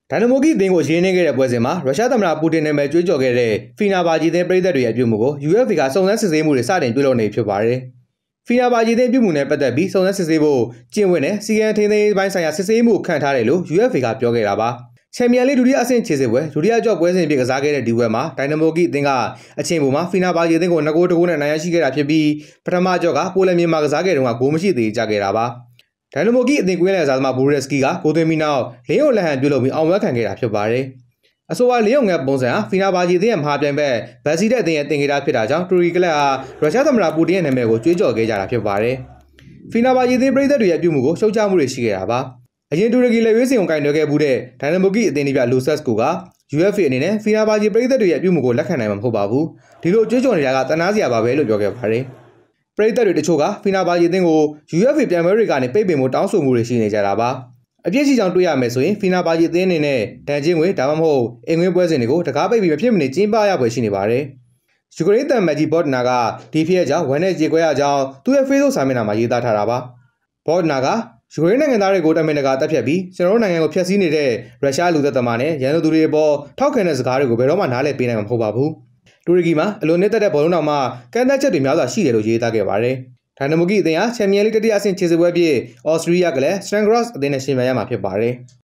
ဒါနမိုဂီအသင်းကိုရင်းနှီးခဲ့တဲ့ပွဲစဉ်မှာရုရှားသမ္မတပူတင်နာမည်ကြွေးကြော်ခဲ့တဲ့ဖီနာဘာဂျီအသင်းပရိသတ်တွေရဲ့ပြုမှုကို Uefa ကစုံစမ်းစစ်ဆေးမှုတွေစတင်ပြုလုပ်နေဖြစ်ပါတယ်။ဖီနာဘာဂျီအသင်းပြုမှုနဲ့ပတ်သက်ပြီးစုံစမ်းစစ်ဆေးဖို့ကျင့်ဝတ်နဲ့စီကံထိန်းသိမ်းရေးပိုင်းဆိုင်ရာစစ်ဆေးမှုခံထားတယ်လို့ Uefa ကပြောခဲ့တာပါ။ချန်ပီယံလိဒုတိယအဆင့်ခြေစစ်ပွဲဒုတိယကြော့ပွဲစဉ်ဖြစ်ကစားခဲ့တဲ့ဒီပွဲမှာဒိုင်နမိုဂီအသင်းကအချိန်ပုံမှာဖီနာဘာဂျီအသင်းကို2ဂိုးနဲ့နိုင်ရရှိခဲ့တာဖြစ်ပြီးပထမကြော့ကပိုလန်မြန်မာကစားခဲ့တုန်းကဂိုးမရှိသေးကြခဲ့တာပါ။ဒိုင်နမိုဂီအသင်းကွင်းလယ်စားသမားဘူရက်စကီကဂိုးသွင်းပြီးနောက်လင်းယိုလက်ဟန်ပြုလုပ်ပြီးအောင်ပွဲခံခဲ့တာဖြစ်ပါတယ်။အဆိုပါလင်းယိုငတ်ပုံစံဟာဖီနာဘာဂျီအသင်းရဲ့မဟာပြိုင်ဘက်ဗတ်စီတဲ့အသင်းရဲ့တင်ခဲ့တာဖြစ်တာကြောင့်တူရီကလပ်ဟာရုရှားသမ္မတပူတင်ရဲ့နာမည်ကိုကြွေးကြော်ခဲ့ကြတာဖြစ်ပါတယ်။ဖီနာဘာဂျီအသင်းပရိသတ်တွေရဲ့ပြုမှုကိုရှုတ်ချမှုတွေရှိခဲ့တာပါ။အရင်တူရကီလက်ရွေးစင်ကိုကင်တွယ်ခဲ့မှုတဲ့ဒိုင်နမိုဂီအသင်းဒီပြလူဆက်ကိုက Uefa အနေနဲ့ဖီနာဘာဂျီပရိသတ်တွေရဲ့ပြုမှုကိုလက်ခံနိုင်မှာမဟုတ်ပါဘူး။ဒီလိုကြွေးကြော်နေတာကတနာစရာပါပဲလို့ပြောခဲ့ပါတယ်။ပရိသတ်တွေတချို့ကဖီနာဘာဂျီအသင်းကို Uefa ပြိုင်ပွဲတွေကနေပိတ်ပင်မှုတောင်းဆိုမှုတွေရှိနေကြတာပါ။အပြည့်ရှိကြောင်တွေ့ရမယ်ဆိုရင်ဖီနာဘာဂျီအသင်းအနေနဲ့ဒဏ်ချင်းငွေဒါမှမဟုတ်အင်ငွေပွဲစဉ်တွေကိုတကားပိတ်ပြီးမဖြစ်မနေကျင်းပရပွဲရှိနေပါတယ်။ယူကရိန်းတန်မတ်ကြီးဘော့ဒနာကဒီဖြစ်ရကြောင်းဝမ်းနဲ့ကြေကွဲရကြောင်းသူ့ရဲ့ Facebook စာမျက်နှာမှာရေးသားထားတာပါ။ဘော့ဒနာကယူကရိန်းနိုင်ငံသားတွေကိုတမင်တကာတပ်ဖြတ်ပြီးကျွန်တော်တို့နိုင်ငံကိုဖျက်ဆီးနေတဲ့ရုရှားလူသက်သမားနဲ့ရန်သူတွေအပေါ်ထောက်ခံတဲ့စကားတွေကိုဘယ်တော့မှနားလည်ပေးနိုင်မှာမဟုတ်ပါဘူး။တူရကီမှာအလွန်နစ်သက်တဲ့ဘောလုံးတော်မှာကန့်သတ်ချက်တွေများစွာရှိတယ်လို့ရေးသားခဲ့ပါတယ်။ဒိုင်နမိုဂီအသင်းဟာချန်ပီယံလိတတိယအဆင့်ခြေစစ်ပွဲအဖြစ်အော်စတြီးယားကလည်းစတန်ဂရော့စ်အသင်းနဲ့ရှင်ပြိုင်ရမှာဖြစ်ပါတယ်။